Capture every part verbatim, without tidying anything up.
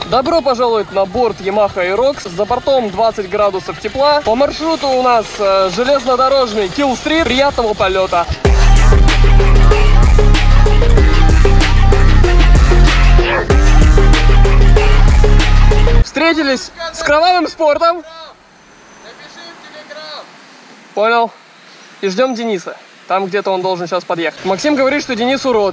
Добро пожаловать на борт Yamaha Aerox. За бортом двадцать градусов тепла. По маршруту у нас э, железнодорожный Kill-Street. Приятного полета! Встретились с кровавым спортом. Понял. И ждем Дениса. Там где-то он должен сейчас подъехать. Максим говорит, что Денис урод.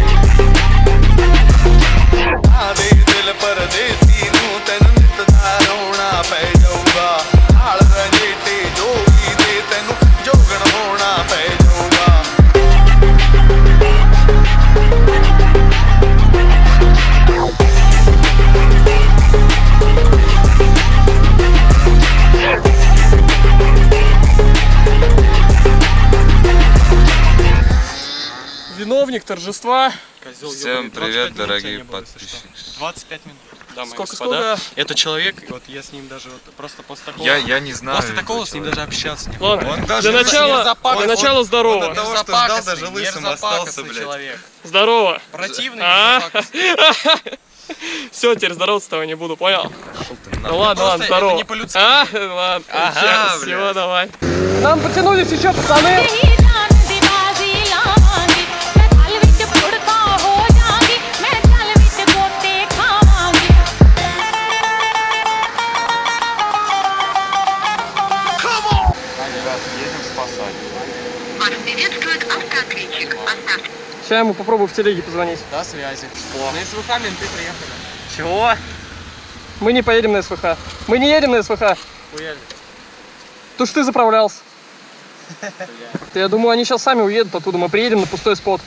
Виновник торжества. Козел, всем привет, дорогие подписчики. двадцать пять минут. Дамы сколько, и господа, сколько? это человек, вот я с ним даже вот, просто после такого... Я, я не знаю. После такого с ним даже общаться не буду. Ладно, Он даже для начала, для начала здорово. Он от того, что ждал, даже лысым остался, блядь. Человек. Здорово. Противный, А? Все, теперь здороваться с тобой не буду, понял? Ну ладно, ладно, здорово. не по-людски. А, ладно, Ага, все, давай. Нам потянулись еще пацаны. Сейчас я ему попробую в телеге позвонить. Да, связи. На СВХ менты приехали. Чего? Мы не поедем на СВХ. Мы не едем на СВХ. Уехали. То что ты заправлялся. Я думаю, они сейчас сами уедут оттуда. Мы приедем на пустой спот.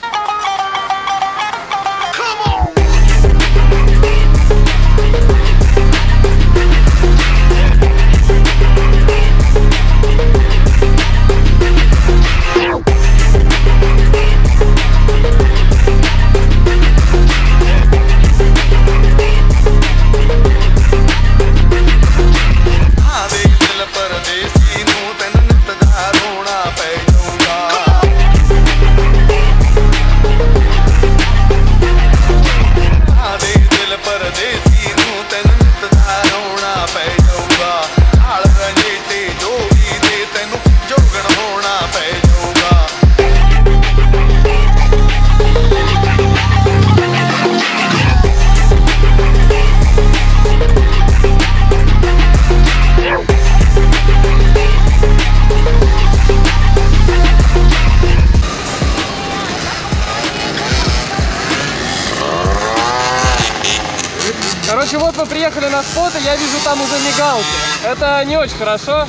Короче, вот мы приехали на спот, и я вижу там уже мигалки. Это не очень хорошо.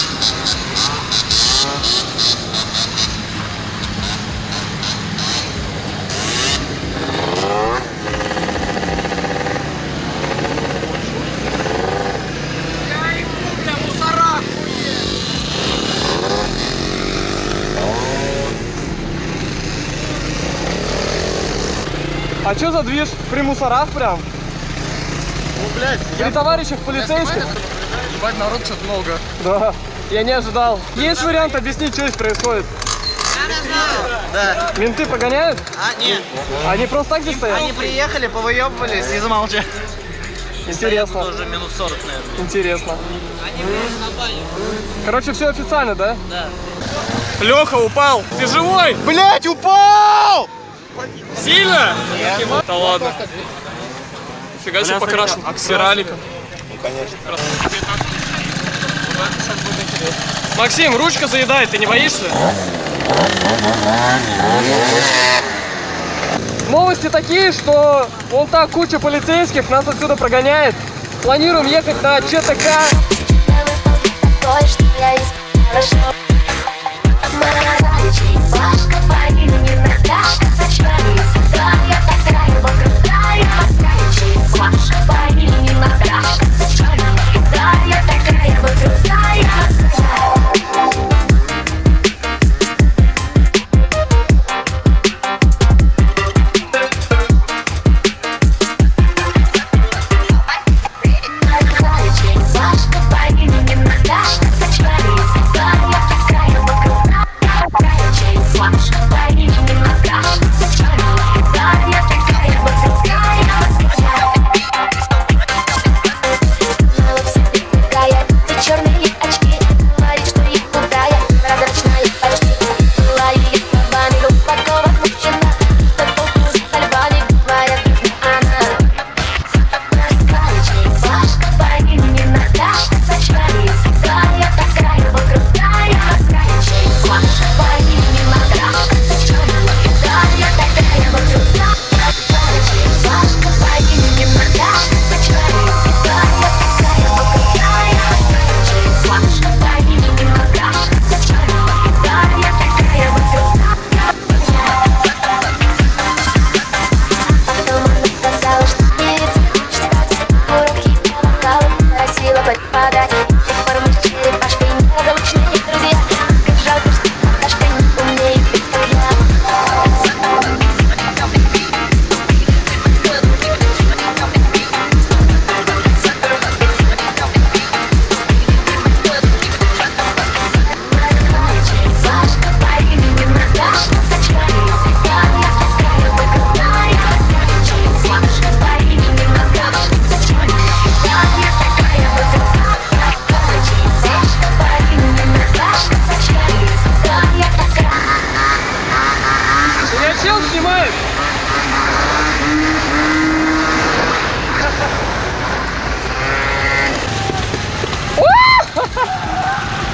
А что за движ? При мусорах прям? Ну, блядь, При товарищах полицейских? ебать, народ что-то много. Да, я не ожидал. Есть вариант объяснить, что здесь происходит? Да. Менты погоняют? А, нет. Они просто так здесь стоят? Они приехали, повыебывались и замолчали. Интересно. Уже минут сорок, наверное. Интересно. Они были на бане. Короче, все официально, да? Да. Леха упал. Ты живой? Блять, упал! Сильно? Нет. Да ладно. Фига себе покрашен. Спираликом. Ну, конечно. Максим, ручка заедает, ты не боишься? Новости такие, что вон та куча полицейских нас отсюда прогоняет. Планируем ехать на ЧТК. Gosh.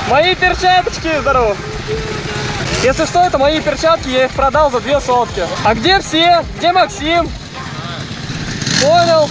Мои перчаточки, здорово. Если что, это мои перчатки, я их продал за две сотки. А где все? Где Максим? Понял.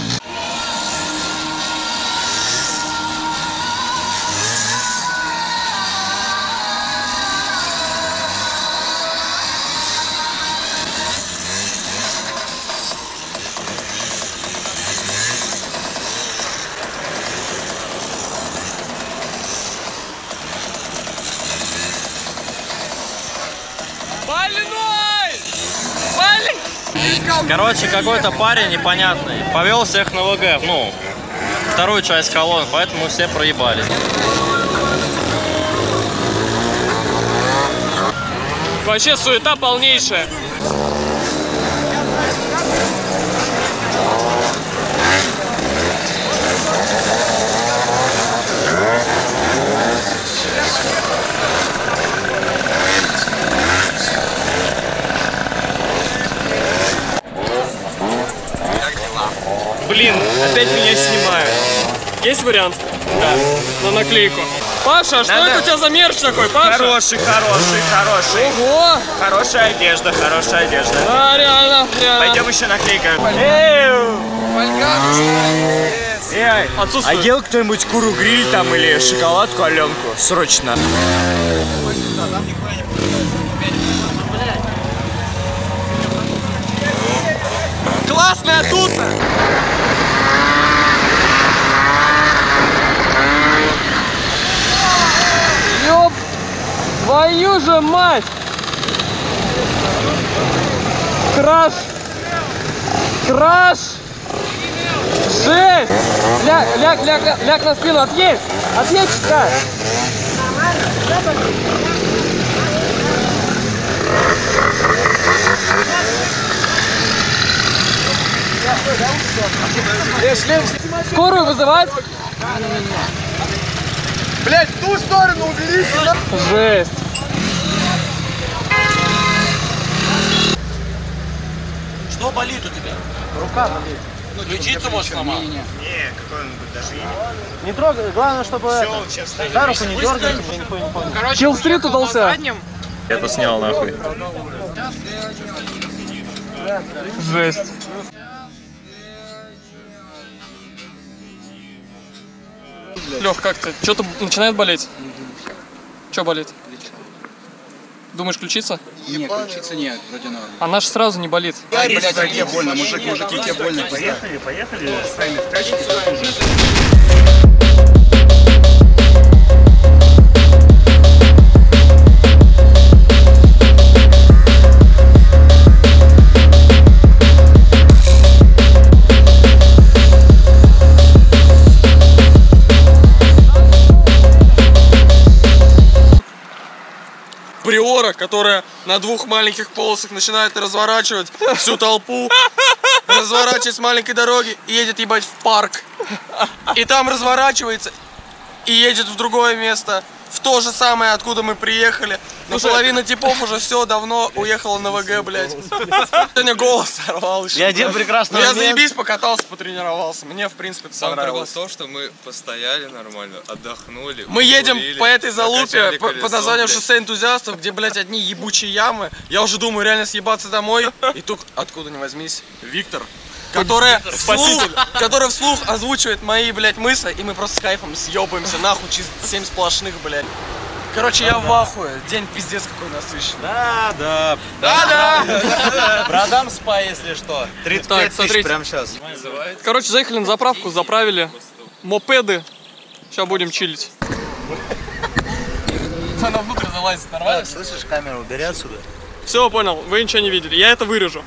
Короче, какой-то парень непонятный повел всех на ВГ, ну, вторую часть колонны, поэтому мы все проебали. Вообще суета полнейшая. Блин, опять меня снимают. Есть вариант? Да. На наклейку. Паша, а что это у тебя за мерч такой, Паша? Хороший, хороший, хороший. Ого! Хорошая одежда, хорошая одежда. Да, реально, реально. Пойдем еще наклейкаем. А Отсутствует. ел кто-нибудь куру-гриль там или шоколадку Аленку? Срочно. Классная туса! Ёп! Твою же мать! Краш! Краш! Жесть! Ляг, ляг, ляг, ляг на спину, отъедь! Отъедь, читай! Скорую вызывать? Блять, в ту сторону уберите! Жесть! Что болит у тебя? Рука болит. Ключицу можешь сломать? Не, какой-нибудь даже имя. Не трогай, главное, чтобы Все, сейчас за руку не дергай, я нихуя не понял. Киллстрит удался. Это снял нахуй. Жесть. Лех, как ты? Что-то начинает болеть? Что болит? Думаешь, ключица? Нет, ключица нет, вроде норм. Она же сразу не болит. Ай, блядь, тебе больно, мужик, мужики, тебе больно. Поехали, поехали, с нами в тачке. Приора, которая на двух маленьких полосах начинает разворачивать всю толпу, разворачивать с маленькой дороги и едет ебать в парк. И там разворачивается и едет в другое место, в то же самое, откуда мы приехали. Но половина типов уже все давно уехала на ВГ, блядь. Сегодня голос сорвал еще. Я один прекрасный Я момент. заебись, покатался, потренировался. Мне, в принципе, это Самое прикол понравилось. в том, что мы постояли нормально, отдохнули. Мы едем покурили, по этой залупе накачали по- колесо, под названием блядь. шоссе энтузиастов, где, блядь, одни ебучие ямы. Я уже думаю, реально съебаться домой. И тут, откуда ни возьмись, Виктор, которая вслух, который вслух озвучивает мои, блядь, мысли, и мы просто с кайфом съебаемся нахуй через семь сплошных, блядь. Короче, я в ахуе. День пиздец какой насыщенный. Да, да. Да-да! Продам спа, если что. тридцать Так, пять тысяч смотрите. прямо сейчас. Короче, заехали на заправку, заправили мопеды. Сейчас будем чилить. Она внутрь залазит, нормально? Слышишь, камеру убери отсюда. Все, понял, вы ничего не видели. Я это вырежу.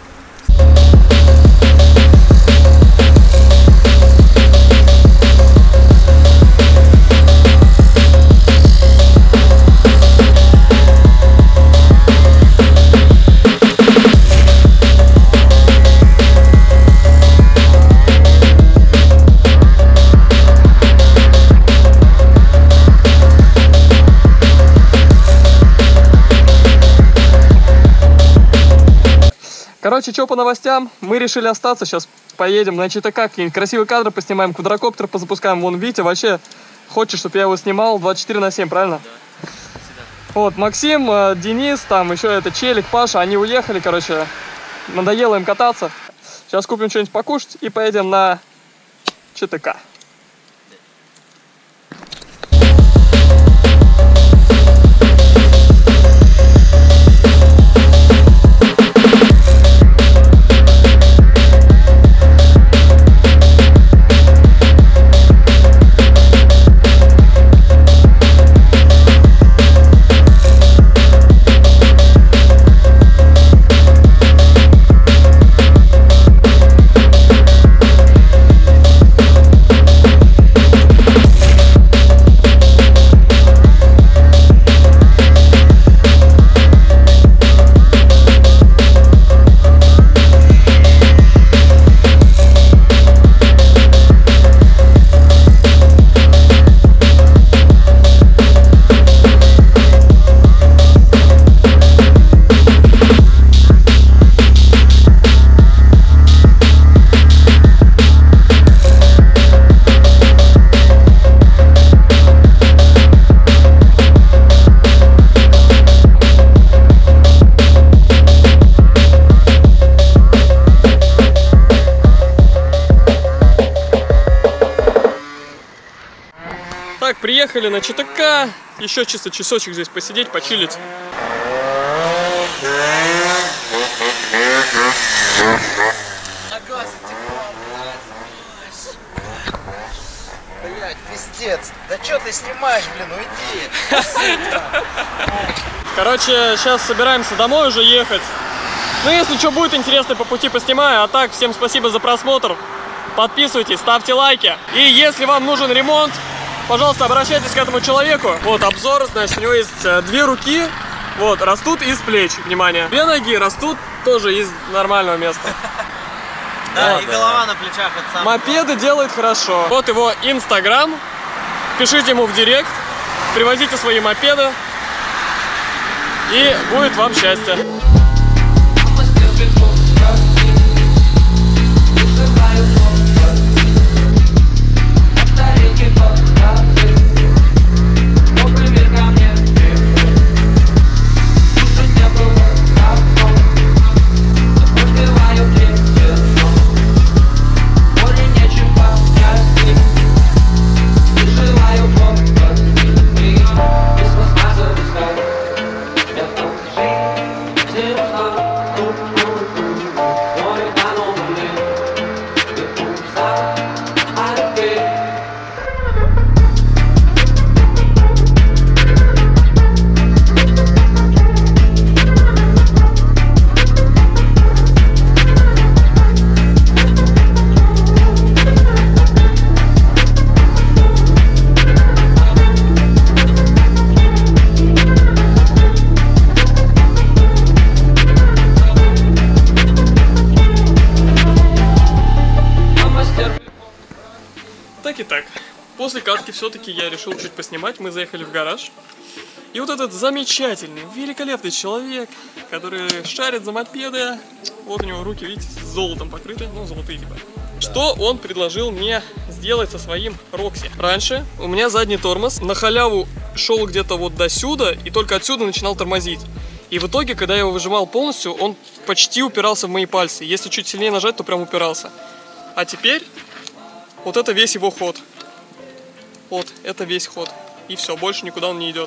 Короче, что по новостям? Мы решили остаться, сейчас поедем на ЧТК, какие-нибудь красивые кадры поснимаем, квадрокоптер позапускаем. Вон, Витя вообще хочет, чтобы я его снимал двадцать четыре на семь, правильно? Да. Вот, Максим, Денис, там еще это Челик, Паша, они уехали, короче, надоело им кататься. Сейчас купим что-нибудь покушать и поедем на ЧТК. Так, приехали на ЧТК, еще чисто часочек здесь посидеть, почилить. Блять, пиздец. Да что ты снимаешь, блин, уйди. Короче, сейчас собираемся домой уже ехать. Ну, если что будет интересно, по пути поснимаю. А так, всем спасибо за просмотр. Подписывайтесь, ставьте лайки. И если вам нужен ремонт, пожалуйста, обращайтесь к этому человеку. Вот обзор, значит, у него есть две руки, вот, растут из плеч, внимание. Две ноги растут тоже из нормального места. Да, и голова на плечах, это самое. Мопеды делает хорошо. Вот его инстаграм. Пишите ему в директ, привозите свои мопеды, и будет вам счастье. Так и так. После катки все-таки я решил чуть поснимать. Мы заехали в гараж. И вот этот замечательный, великолепный человек, который шарит за мопеды. Вот у него руки, видите, с золотом покрыты. Ну, золотые типа. Что он предложил мне сделать со своим Рокси? Раньше у меня задний тормоз на халяву шел где-то вот до сюда, и только отсюда начинал тормозить. И в итоге, когда я его выжимал полностью, он почти упирался в мои пальцы. Если чуть сильнее нажать, то прям упирался. А теперь вот это весь его ход. Вот, это весь ход. И все, больше никуда он не идет.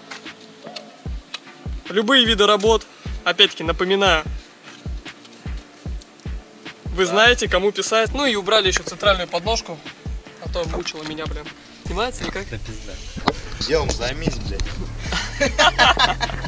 Любые виды работ, опять-таки, напоминаю, вы знаете, кому писать. Ну и убрали еще центральную подножку, а то мучила меня, блин. Снимается или как? Делом займись, блядь.